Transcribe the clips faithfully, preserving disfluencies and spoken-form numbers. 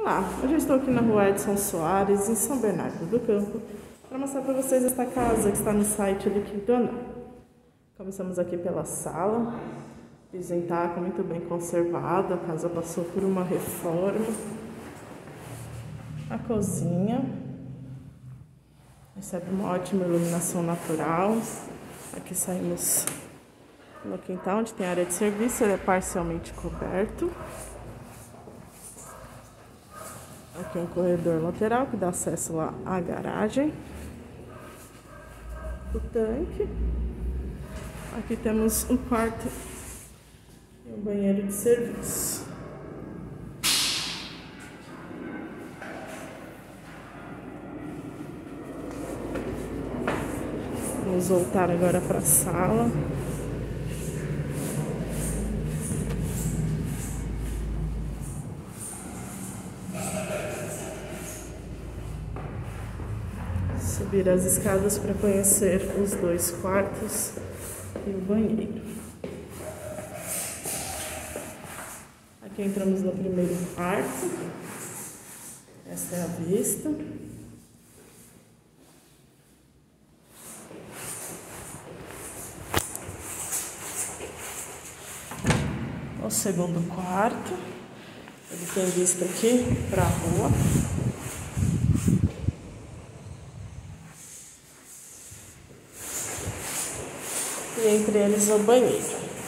Olá, hoje eu estou aqui na rua Edson Soares, em São Bernardo do Campo, para mostrar para vocês esta casa que está no site do quinto andar. Começamos aqui pela sala, piso em taco muito bem conservado, a casa passou por uma reforma. A cozinha recebe uma ótima iluminação natural. Aqui saímos no quintal, onde tem área de serviço, ele é parcialmente coberto. Aqui um corredor lateral que dá acesso lá à garagem, o tanque. Aqui temos um quarto e um banheiro de serviço. Vamos voltar agora para a sala. Subir as escadas para conhecer os dois quartos e o banheiro. Aqui entramos no primeiro quarto. Esta é a vista. O segundo quarto. Ele tem vista aqui para a rua. E entre eles o banheiro.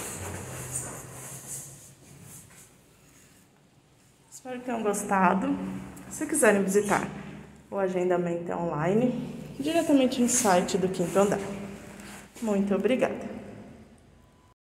Espero que tenham gostado. Se quiserem visitar, o agendamento é online, diretamente no site do quinto andar. Muito obrigada.